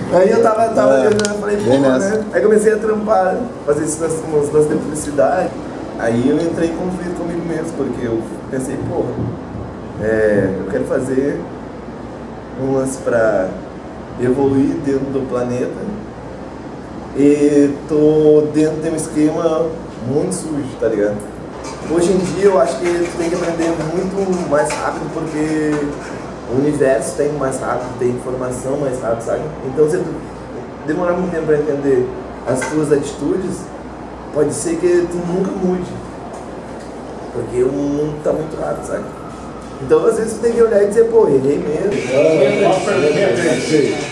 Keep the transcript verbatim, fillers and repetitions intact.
Aí eu tava, tava É, olhando, eu falei, pô, bem nessa. né? Aí comecei a trampar, fazer isso nas, nas, nas de publicidade. Aí eu entrei em conflito comigo mesmo, porque eu pensei, porra, é, eu quero fazer um lance pra evoluir dentro do planeta e tô dentro de um esquema muito sujo, tá ligado? Hoje em dia eu acho que tu tem que aprender muito mais rápido porque o universo tem mais rápido, tem informação mais rápido, sabe? Então se tu demorar muito tempo para entender as tuas atitudes, pode ser que tu nunca mude, porque o mundo tá muito rápido, sabe? Então às vezes tu tem que olhar e dizer, pô, errei mesmo.